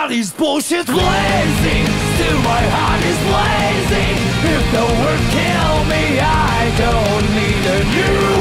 body's bullshit blazing, still my heart is blazing. If the word kill me, I don't need a new